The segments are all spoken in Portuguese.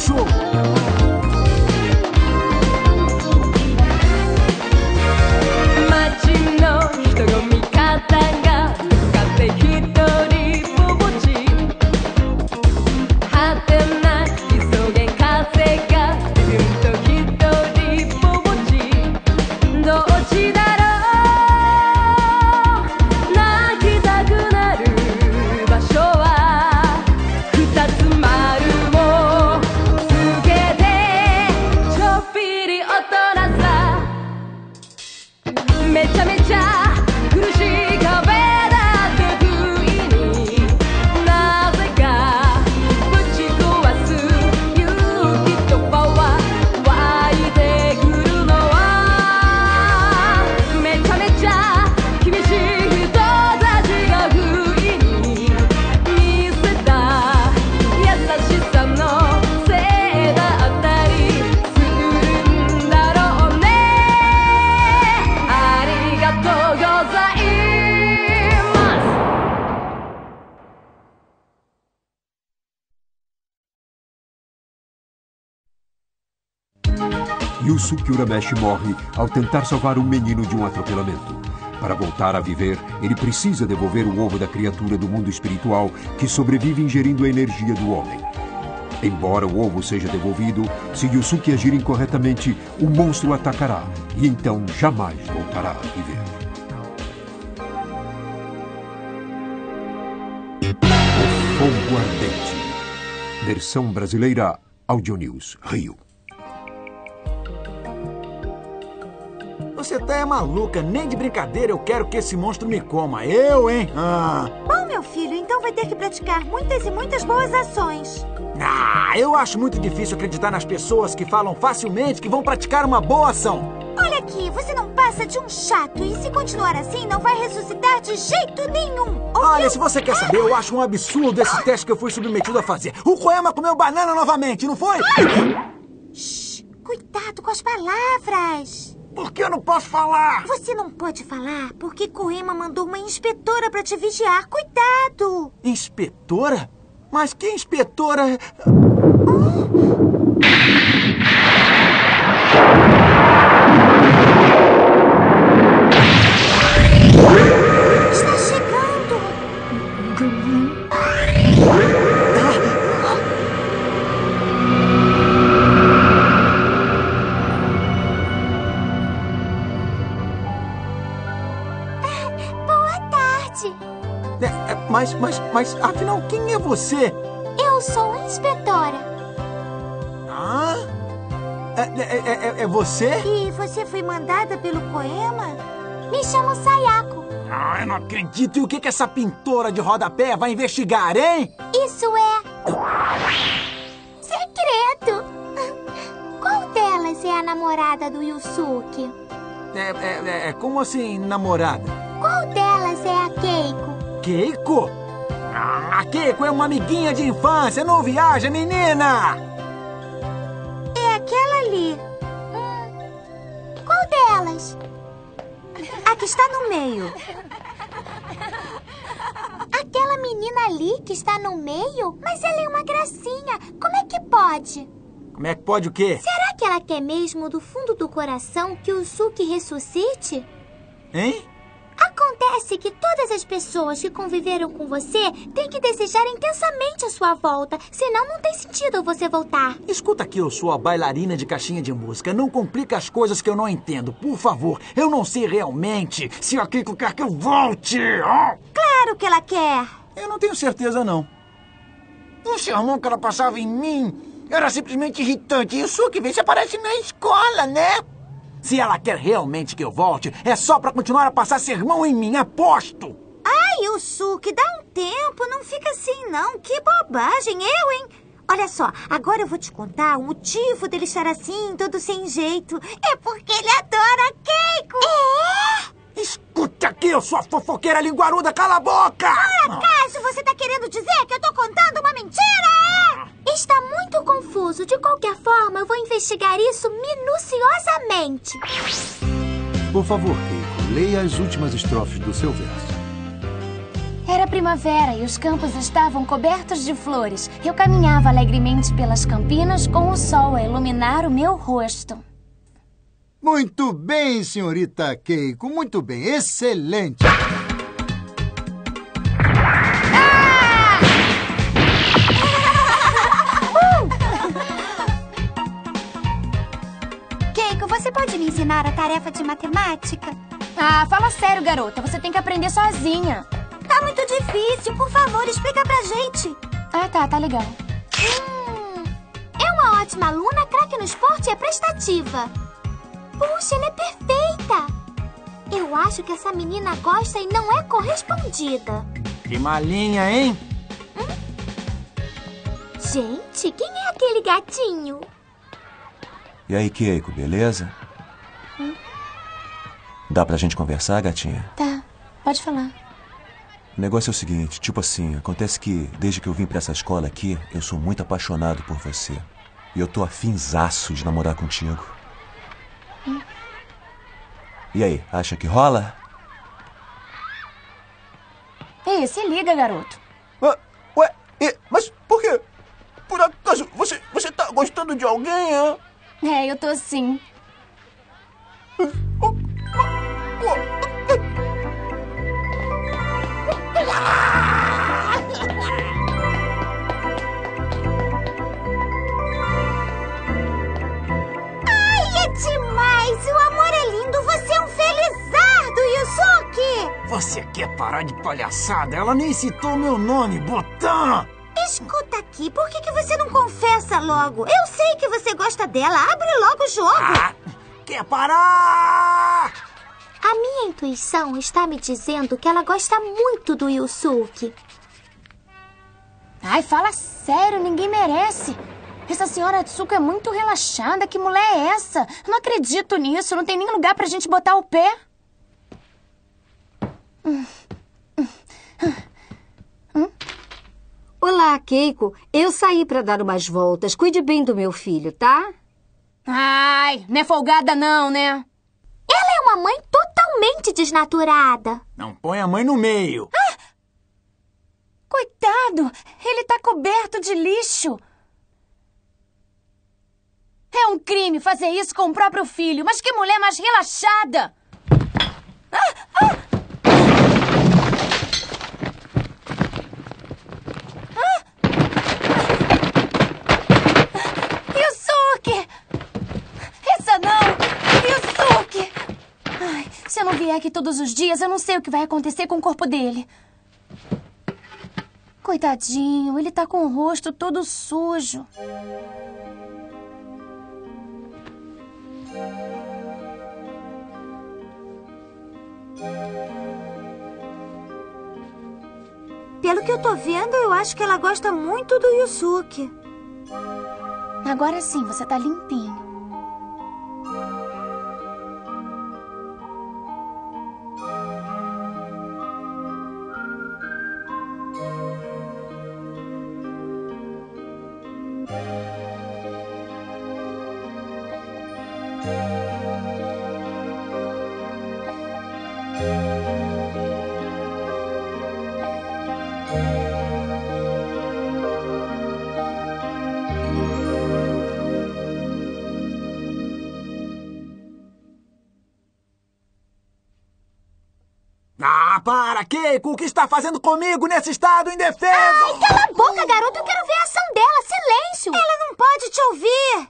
bicho! Yusuke Urameshi morre ao tentar salvar um menino de um atropelamento. Para voltar a viver, ele precisa devolver o ovo da criatura do mundo espiritual que sobrevive ingerindo a energia do homem. Embora o ovo seja devolvido, se Yusuke agir incorretamente, o monstro o atacará e então jamais voltará a viver. O Fogo Ardente. Versão brasileira, Audionews, Rio. Você tá maluca, nem de brincadeira eu quero que esse monstro me coma. Eu, hein? Bom, meu filho, então vai ter que praticar muitas e muitas boas ações. Eu acho muito difícil acreditar nas pessoas que falam facilmente que vão praticar uma boa ação. Olha aqui, você não passa de um chato e se continuar assim não vai ressuscitar de jeito nenhum. Olha, se você quer saber, eu acho um absurdo esse teste que eu fui submetido a fazer. O Koema comeu banana novamente, não foi? Shhh, cuidado com as palavras. Por que eu não posso falar? Você não pode falar porque Koema mandou uma inspetora pra te vigiar. Cuidado! Inspetora? Mas que inspetora? Está chegando! Boa tarde! Mas, afinal, quem é você? Eu sou a inspetora. É você? E você foi mandada pelo Koema? Me chamo Sayako. Eu não acredito. E o que essa pintora de rodapé vai investigar, hein? Isso é... segredo. Qual delas é a namorada do Yusuke? Como assim, namorada? Qual delas é a Keiko? Keiko? A Keiko é uma amiguinha de infância. Não viaja, menina! É aquela ali. Qual delas? A que está no meio. Aquela menina ali que está no meio? Mas ela é uma gracinha. Como é que pode? Como é que pode o quê? Será que ela quer mesmo do fundo do coração que o Yusuke ressuscite? Hein? Acontece que todas as pessoas que conviveram com você têm que desejar intensamente a sua volta, senão não tem sentido você voltar. Escuta aqui, eu sou a bailarina de caixinha de música. Não complica as coisas que eu não entendo, por favor. Eu não sei realmente se a Keiko quer que eu volte. Claro que ela quer. Eu não tenho certeza, não. O sermão que ela passava em mim era simplesmente irritante. Isso que vê se aparece na escola, né? Se ela quer realmente que eu volte, é só pra continuar a passar sermão em mim, aposto! Ai, Yusuke, dá um tempo, não fica assim não, que bobagem, hein? Olha só, agora eu vou te contar o motivo dele estar assim, todo sem jeito. É porque ele adora a Keiko! É? Escuta aqui, eu sou a fofoqueira linguaruda, cala a boca! Por acaso você tá querendo dizer que eu tô contando uma mentira, é? Está muito confuso. De qualquer forma, eu vou investigar isso minuciosamente. Por favor, Keiko, leia as últimas estrofes do seu verso. Era primavera e os campos estavam cobertos de flores. Eu caminhava alegremente pelas campinas com o sol a iluminar o meu rosto. Muito bem, senhorita Keiko. Muito bem. Excelente. Keiko, você pode me ensinar a tarefa de matemática? Ah, fala sério, garota. Você tem que aprender sozinha. Tá muito difícil. Por favor, explica pra gente. Ah, tá legal. É uma ótima aluna, craque no esporte e é prestativa. Puxa, ela é perfeita. Eu acho que essa menina gosta e não é correspondida. Que malinha, hein? Gente, quem é aquele gatinho? E aí, Keiko, beleza? Dá pra gente conversar, gatinha? Tá, pode falar. O negócio é o seguinte, tipo assim, acontece que desde que eu vim pra essa escola aqui, eu sou muito apaixonado por você. E eu tô afinzaço de namorar contigo. E aí, acha que rola? Ei, se liga, garoto. Mas por quê? Por acaso, você tá gostando de alguém, hein? É, eu tô sim. Ai, é demais! O amor é lindo! Você é um felizardo, Yusuke! Você quer parar de palhaçada? Ela nem citou meu nome, Botão! Escuta aqui, por que você não confessa logo? Eu sei que você gosta dela, abre logo o jogo! Quer parar? A minha intuição está me dizendo que ela gosta muito do Yusuke. Ai, fala sério, ninguém merece. Essa senhora Tsuko é muito relaxada. Que mulher é essa? Eu não acredito nisso. Não tem nem lugar pra gente botar o pé. Olá, Keiko. Eu saí pra dar umas voltas. Cuide bem do meu filho, tá? Ai, não é folgada não, né? Ela é uma mãe totalmente desnaturada. Não põe a mãe no meio. Coitado, ele tá coberto de lixo. É um crime fazer isso com o próprio filho, mas que mulher mais relaxada! Yusuke! Essa não! Yusuke! Ai, se eu não vier aqui todos os dias, eu não sei o que vai acontecer com o corpo dele. Coitadinho, ele tá com o rosto todo sujo. Pelo que eu tô vendo, eu acho que ela gosta muito do Yusuke. Agora sim, você tá limpinho. Para, Keiko! O que está fazendo comigo nesse estado indefeso? Ai, cala a boca, garoto! Eu quero ver a ação dela! Silêncio! Ela não pode te ouvir!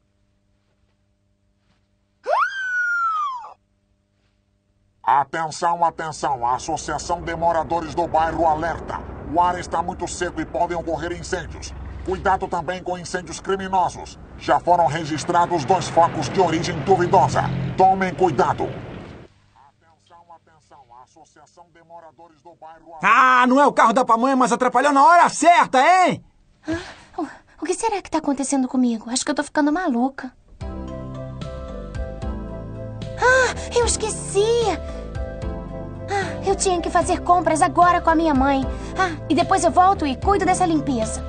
Atenção, atenção! A Associação de Moradores do Bairro alerta. O ar está muito seco e podem ocorrer incêndios. Cuidado também com incêndios criminosos. Já foram registrados 2 focos de origem duvidosa. Tomem cuidado! Atenção, a Associação de Moradores do Bairro... Não é o carro da pamonha, mas atrapalhou na hora certa, hein? O que será que tá acontecendo comigo? Acho que eu tô ficando maluca. Eu esqueci! Eu tinha que fazer compras agora com a minha mãe. E depois eu volto e cuido dessa limpeza.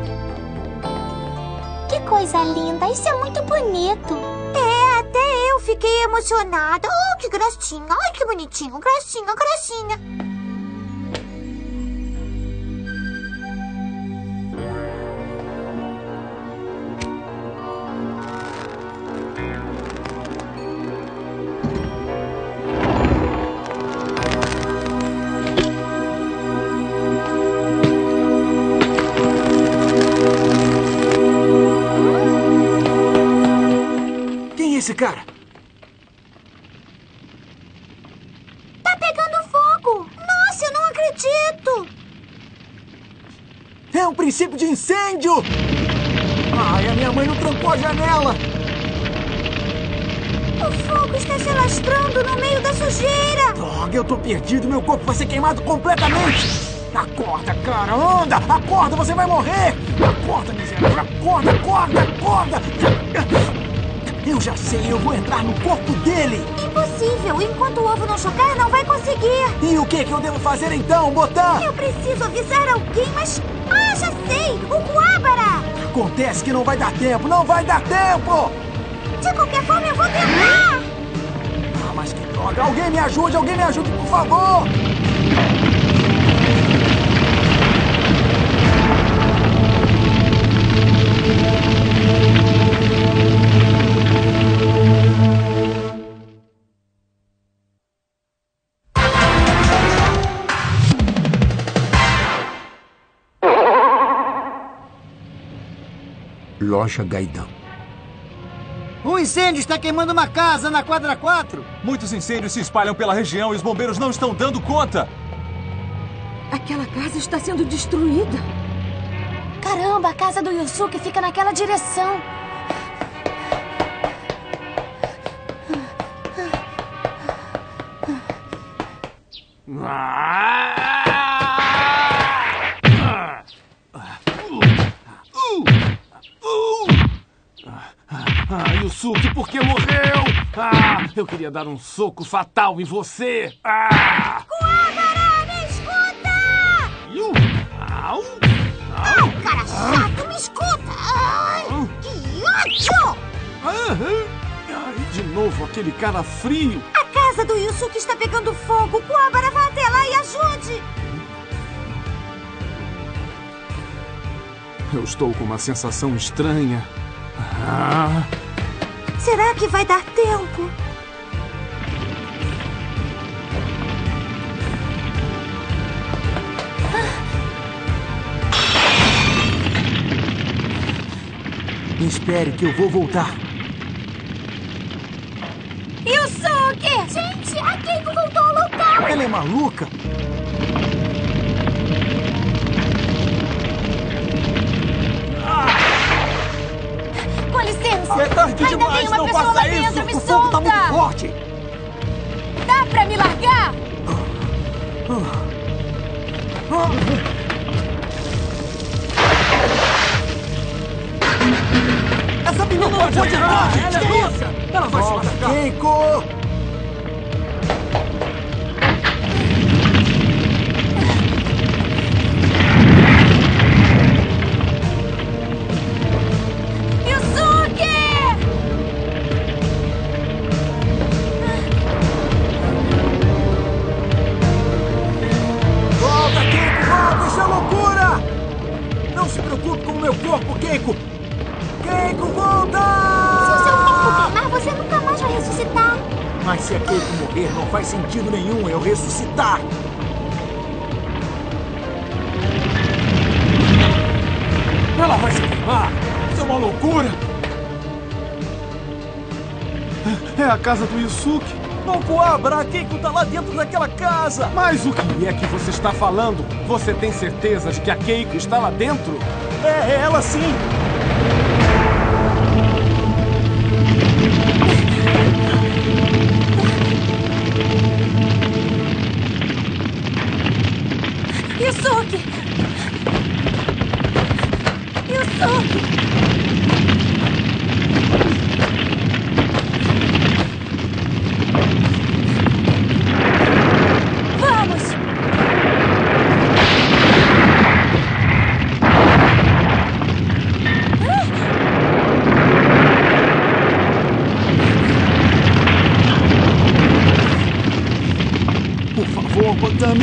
Que coisa linda! Isso é muito bonito! É, até eu fico fiquei emocionada. Oh, que gracinha. Ai, que bonitinho. Gracinha, gracinha. Esse cara? Tá pegando fogo! Nossa, eu não acredito! É um princípio de incêndio! Ai, a minha mãe não trancou a janela! O fogo está se alastrando no meio da sujeira! Droga, eu tô perdido, meu corpo vai ser queimado completamente! Acorda, cara, anda! Acorda, você vai morrer! Acorda, miserável! Acorda, acorda, acorda! Eu já sei, eu vou entrar no corpo dele! Impossível! Enquanto o ovo não chocar, não vai conseguir! E o que eu devo fazer então, Botã? Eu preciso avisar alguém, mas... Ah, já sei! O Coabara! Acontece que não vai dar tempo, não vai dar tempo! De qualquer forma, eu vou tentar! Ah, mas que droga! Alguém me ajude, por favor! Loja Gaidão. Um incêndio está queimando uma casa na quadra 4. Muitos incêndios se espalham pela região e os bombeiros não estão dando conta. Aquela casa está sendo destruída. Caramba, a casa do Yusuke fica naquela direção. Yusuke, por que morreu? Eu queria dar um soco fatal em você. Coabara, me escuta! Cara chato, me escuta! Ai, que ódio! De novo aquele cara frio. A casa do Yusuke está pegando fogo. Coabara, vá até lá e ajude! Eu estou com uma sensação estranha. Será que vai dar tempo? Espere que eu vou voltar. Yusuke! Gente, a Keiko voltou ao local! Ela é maluca? Com licença! É tarde Ainda demais, tem uma não pessoa faça lá isso! dentro, me O fogo tá muito solta! forte! Dá pra me largar? Essa menina não pode entrar! Ela é russa! Ela vai se machucar! Keiko! Volta, Keiko! Volta! Isso é loucura! Não se preocupe com o meu corpo, Keiko! Keiko, volta! Se o seu corpo queimar, você nunca mais vai ressuscitar. Mas se a Keiko morrer, não faz sentido nenhum eu ressuscitar. Ela vai se queimar! Isso é uma loucura! É a casa do Yusuke! Não, Coabra, a Keiko tá lá dentro daquela casa! Mas o que é que você está falando? Você tem certeza de que a Keiko está lá dentro? É ela sim! Yusuke! Yusuke! Vamos!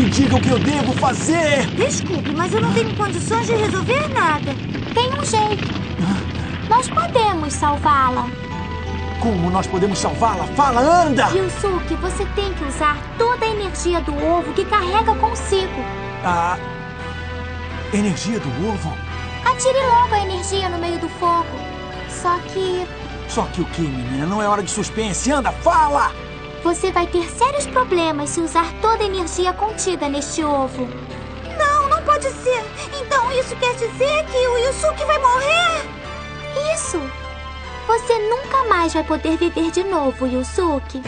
diga o que eu devo fazer! Desculpe, mas eu não tenho condições de resolver nada. Tem um jeito. Nós podemos salvá-la. Como nós podemos salvá-la? Fala, anda! Yusuke, você tem que usar toda a energia do ovo que carrega consigo. A energia do ovo? Atire logo a energia no meio do fogo. Só que o quê, menina? Não é hora de suspense. Anda, fala! você vai ter sérios problemas se usar toda a energia contida neste ovo. Não pode ser. Então isso quer dizer que o Yusuke vai morrer? Isso. Você nunca mais vai poder viver de novo, Yusuke.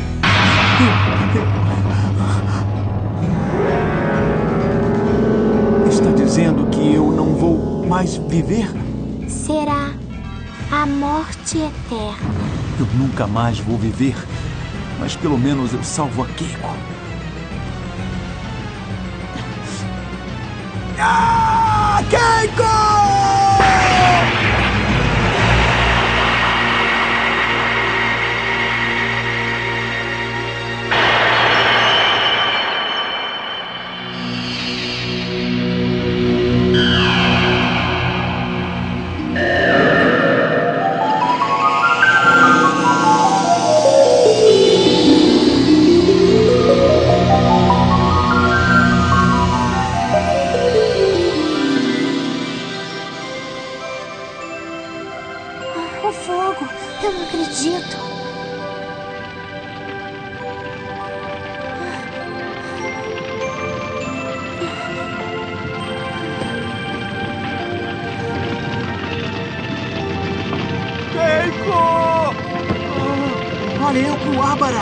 Está dizendo que eu não vou mais viver? Será a morte eterna. Eu nunca mais vou viver. Mas pelo menos eu salvo a Keiko. Ah, Keiko! O fogo. Eu não acredito. Keiko! Olha eu com o Ábara!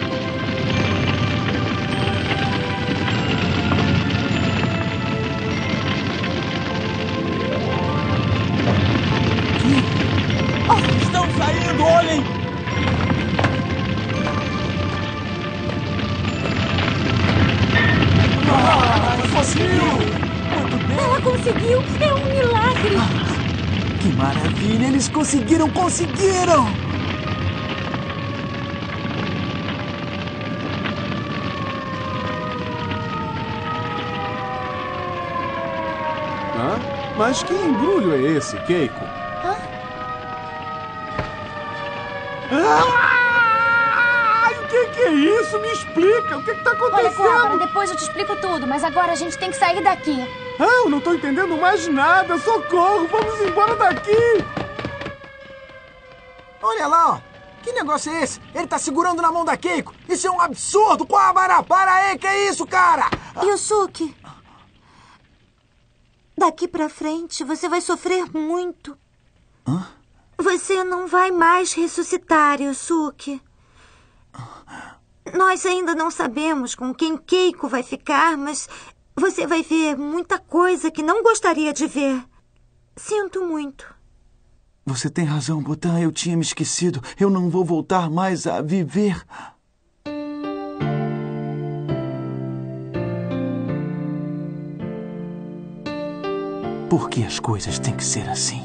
Estão saindo, olhem! Ela conseguiu! É um milagre! Que maravilha! Eles conseguiram! Mas que embrulho é esse, Keiko? O que é isso? Me explica! O que está acontecendo? Olha, Cobra, depois eu te explico tudo, mas agora a gente tem que sair daqui. Eu não estou entendendo mais nada! Socorro! Vamos embora daqui! Olha lá, ó! Que negócio é esse? Ele tá segurando na mão da Keiko! Isso é um absurdo! Cobra! Para aí! Que é isso, cara? Yusuke, daqui pra frente você vai sofrer muito. Você não vai mais ressuscitar, Yusuke. Nós ainda não sabemos com quem Keiko vai ficar, mas você vai ver muita coisa que não gostaria de ver. Sinto muito. Você tem razão, Botan. Eu tinha me esquecido. Eu não vou voltar mais a viver. Por que as coisas têm que ser assim?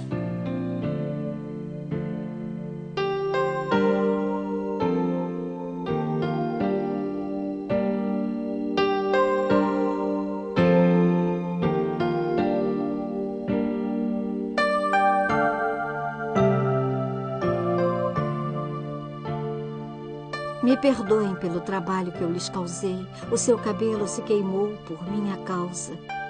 Me perdoem pelo trabalho que eu lhes causei. O seu cabelo se queimou por minha causa.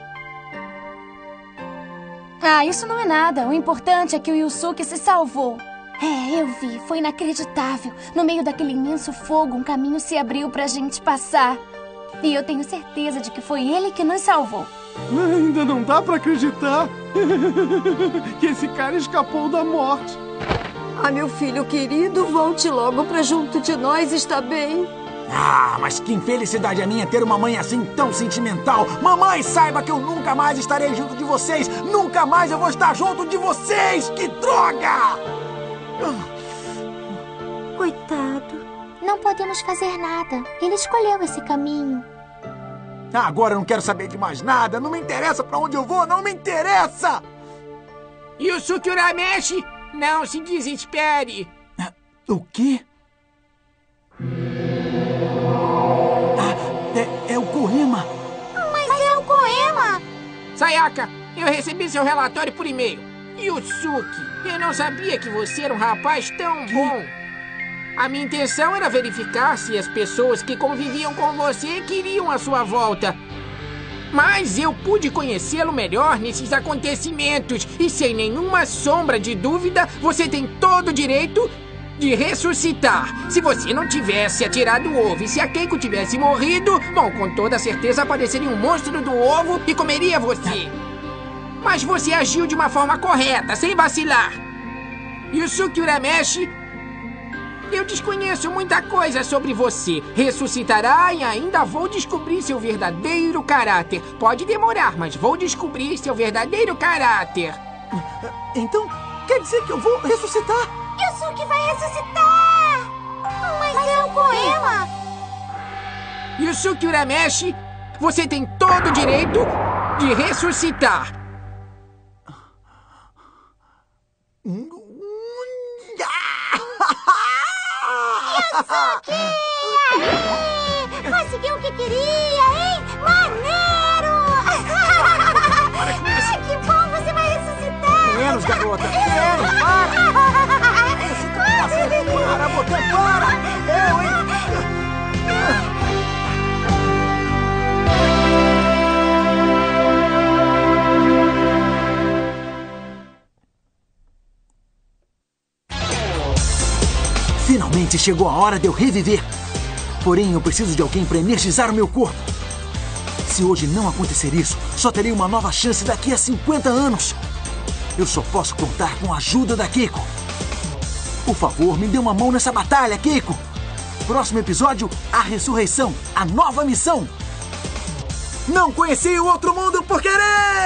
Isso não é nada. O importante é que o Yusuke se salvou. Eu vi. Foi inacreditável. No meio daquele imenso fogo, um caminho se abriu pra gente passar. E eu tenho certeza de que foi ele que nos salvou. Ainda não dá pra acreditar que esse cara escapou da morte. Meu filho querido, volte logo pra junto de nós, está bem? Mas que infelicidade a minha ter uma mãe assim tão sentimental. Mamãe, saiba que eu nunca mais estarei junto de vocês. Nunca mais eu vou estar junto de vocês. Que droga! Coitado. Não podemos fazer nada. Ele escolheu esse caminho. Agora eu não quero saber de mais nada. Não me interessa pra onde eu vou. Não me interessa! Yusuke Urameshi, não se desespere. O quê? É o Kohima. Sayaka, eu recebi seu relatório por e-mail. Yusuke, eu não sabia que você era um rapaz tão bom. A minha intenção era verificar se as pessoas que conviviam com você queriam a sua volta. Mas eu pude conhecê-lo melhor nesses acontecimentos. E sem nenhuma sombra de dúvida, você tem todo o direito de ressuscitar. Se você não tivesse atirado o ovo e se a Keiko tivesse morrido, bom, com toda certeza apareceria um monstro do ovo e comeria você. Mas você agiu de uma forma correta, sem vacilar. Yusuke Urameshi, eu desconheço muita coisa sobre você. Ressuscitará e ainda vou descobrir seu verdadeiro caráter. Pode demorar, mas vou descobrir seu verdadeiro caráter. Então, quer dizer que eu vou ressuscitar? Yusuke vai ressuscitar! Mas é um poema! Yusuke Urameshi, você tem todo o direito de ressuscitar. Yusuke! Aí! Conseguiu o que queria, hein? Maneiro! Que bom, você vai ressuscitar! Menos, garota! Menos! Para! Para, Botão! Para! Eu, hein? Finalmente chegou a hora de eu reviver. Porém, eu preciso de alguém para energizar o meu corpo. Se hoje não acontecer isso, só terei uma nova chance daqui a 50 anos. Eu só posso contar com a ajuda da Keiko. Por favor, me dê uma mão nessa batalha, Keiko. Próximo episódio, a ressurreição, a nova missão. Não conheci o outro mundo por querer!